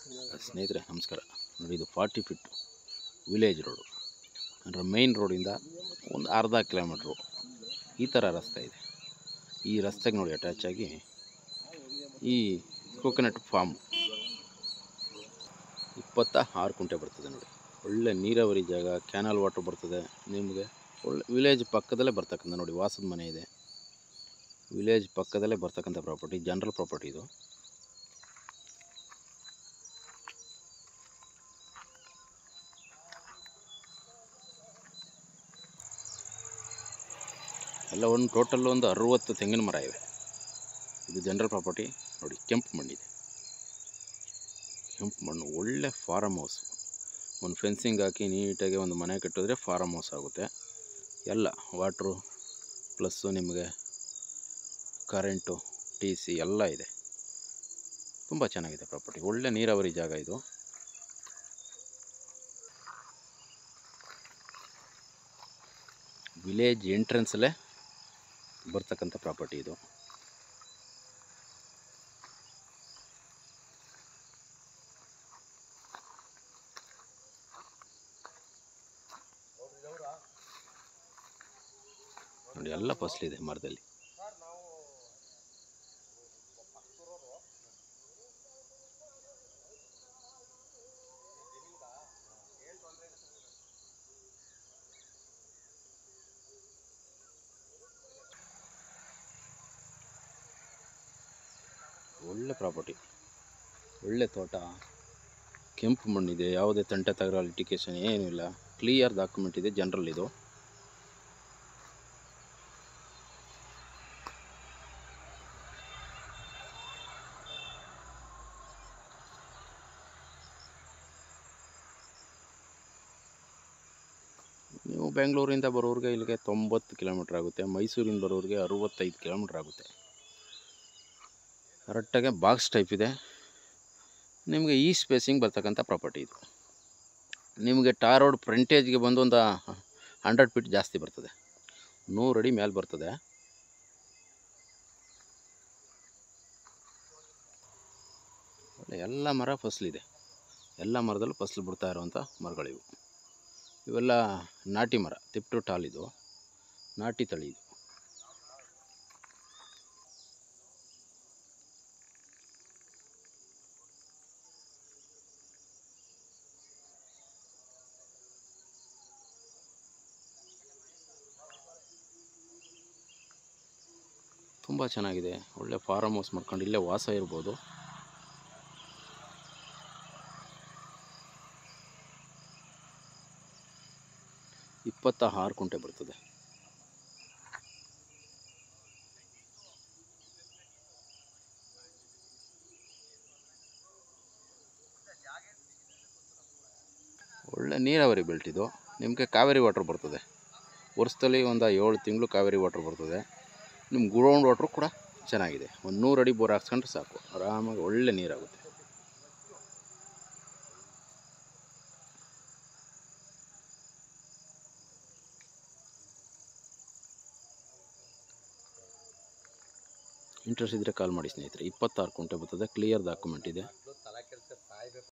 ಸ್ನೇಹಿತರೆ ನಮಸ್ಕಾರ. ನೋಡಿ, ಇದು 40 ಫೀಟ್ ವಿಲೇಜ್ ರೋಡು ಅಂದರೆ ಮೈನ್ ರೋಡಿಂದ ಒಂದು ಅರ್ಧ ಕಿಲೋಮೀಟ್ರು ಈ ಥರ ರಸ್ತೆ ಇದೆ. ಈ ರಸ್ತೆಗೆ ನೋಡಿ ಅಟ್ಯಾಚ್ ಆಗಿ ಈ ಕೋಕೋನಟ್ ಫಾರ್ಮ್ 26 ಕುಂಟೆ ಬರ್ತದೆ. ನೋಡಿ, ಒಳ್ಳೆ ನೀರಾವರಿ ಜಾಗ, ಕ್ಯಾನಲ್ ವಾಟರ್ ಬರ್ತದೆ ನಿಮಗೆ. ಒಳ್ಳೆ ವಿಲೇಜ್ ಪಕ್ಕದಲ್ಲೇ ಬರ್ತಕ್ಕಂಥ, ನೋಡಿ ವಾಸದ ಮನೆ ಇದೆ, ವಿಲೇಜ್ ಪಕ್ಕದಲ್ಲೇ ಬರ್ತಕ್ಕಂಥ ಪ್ರಾಪರ್ಟಿ, ಜನರಲ್ ಪ್ರಾಪರ್ಟಿ ಇದು. ಎಲ್ಲ ಒಂದು ಟೋಟಲ್ ಒಂದು 60 ತೆಂಗಿನ ಮರ ಇವೆ. ಇದು ಜನರಲ್ ಪ್ರಾಪರ್ಟಿ. ನೋಡಿ, ಕೆಂಪು ಮಣ್ಣಿದೆ, ಕೆಂಪು ಮಣ್ಣು, ಒಳ್ಳೆ ಫಾರಮ್ ಹೌಸ್. ಒಂದು ಫೆನ್ಸಿಂಗ್ ಹಾಕಿ ನೀಟಾಗಿ ಒಂದು ಮನೆ ಕಟ್ಟಿದ್ರೆ ಫಾರಮ್ ಹೌಸ್ ಆಗುತ್ತೆ. ಎಲ್ಲ ವಾಟ್ರು ಪ್ಲಸ್ಸು ನಿಮಗೆ ಕರೆಂಟು, TC ಎಲ್ಲ ಇದೆ. ತುಂಬ ಚೆನ್ನಾಗಿದೆ ಪ್ರಾಪರ್ಟಿ, ಒಳ್ಳೆ ನೀರಾವರಿ ಜಾಗ ಇದು. ವಿಲೇಜ್ ಎಂಟ್ರೆನ್ಸಲ್ಲೇ ಬರ್ತಕ್ಕಂಥ ಪ್ರಾಪರ್ಟಿ ಇದು. ನೋಡಿ, ಎಲ್ಲ ಫಸಲಿದೆ ಮರದಲ್ಲಿ. ಒಳ್ಳೆ ಪ್ರಾಪರ್ಟಿ, ಒಳ್ಳೆ ತೋಟ, ಕೆಂಪು ಮಣ್ಣಿದೆ, ಯಾವುದೇ ತಂಟೆ ತಗರ ಲಿಟಿಗೇಷನ್ ಏನೂ ಇಲ್ಲ, ಕ್ಲಿಯರ್ ಡಾಕ್ಯುಮೆಂಟ್ ಇದೆ. ಜನರಲ್ ಇದು. ನೀವು ಬೆಂಗಳೂರಿಂದ ಬರೋರಿಗೆ ಇಲ್ಲಿಗೆ 90 ಕಿಲೋಮೀಟ್ರ್ ಆಗುತ್ತೆ. ಮೈಸೂರಿಂದ ಬರೋರಿಗೆ 65 ಕಿಲೋಮೀಟ್ರ್ ಆಗುತ್ತೆ. ಕರೆಕ್ಟಾಗಿ ಬಾಕ್ಸ್ ಟೈಪ್ ಇದೆ. ನಿಮಗೆ ಈ ಸ್ಪೇಸಿಂಗ್ ಬರ್ತಕ್ಕಂಥ ಪ್ರಾಪರ್ಟಿ ಇದು. ನಿಮಗೆ ಟಾರ್ ರೋಡ್ ಫ್ರಂಟೇಜ್ಗೆ ಬಂದು ಒಂದು 100 ಫೀಟ್ ಜಾಸ್ತಿ ಬರ್ತದೆ, 100 ಅಡಿ ಮೇಲೆ ಬರ್ತದೆ. ಎಲ್ಲ ಮರ ಫಸಲಿದೆ, ಎಲ್ಲ ಮರದಲ್ಲೂ ಫಸಲು ಬಿಡ್ತಾ ಇರುವಂಥ ಮರಗಳಿವು. ಇವೆಲ್ಲ ನಾಟಿ ಮರ, ತಿಪ್ಟು ಟಾಲ್, ಇದು ನಾಟಿ ತಳಿ ಇದು. ತುಂಬ ಚೆನ್ನಾಗಿದೆ, ಒಳ್ಳೆ ಫಾರಮ್ ಹೌಸ್ ಮಾಡ್ಕೊಂಡು ಇಲ್ಲೇ ವಾಸ ಇರ್ಬೋದು. ಇಪ್ಪತ್ತ 6 ಕುಂಟೆ ಬರ್ತದೆ. ಒಳ್ಳೆ ನೀರಾವರಿ ಬೆಲ್ಟ್ ಇದು. ನಿಮಗೆ ಕಾವೇರಿ ವಾಟ್ರ್ ಬರ್ತದೆ, ವರ್ಷದಲ್ಲಿ ಒಂದು 7 ತಿಂಗಳು ಕಾವೇರಿ ವಾಟ್ರ್ ಬರ್ತದೆ. ನಿಮ್ಮ ಗ್ರೌಂಡ್ ವಾಟ್ರು ಕೂಡ ಚೆನ್ನಾಗಿದೆ. ಒಂದು 100 ಅಡಿ ಬೋರ್ ಹಾಕ್ಸ್ಕೊಂಡ್ರೆ ಸಾಕು, ಆರಾಮಾಗಿ ಒಳ್ಳೆ ನೀರಾಗುತ್ತೆ. ಇಂಟ್ರೆಸ್ಟ್ ಇದ್ದರೆ ಕಾಲ್ ಮಾಡಿ ಸ್ನೇಹಿತರೆ. 26 ಕುಂಟೆ ಬರ್ತದೆ, ಕ್ಲಿಯರ್ ಡಾಕ್ಯುಮೆಂಟ್ ಇದೆ.